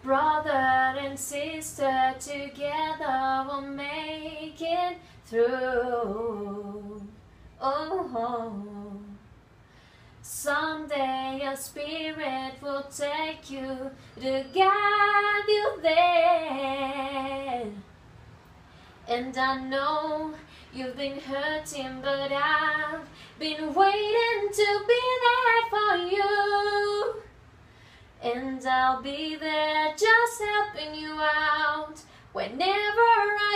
Brother and sister, together we'll make it through. Oh, someday your spirit will take you to guide you there. And I know you've been hurting, but I've been waiting to be there for you. And I'll be there just helping you out whenever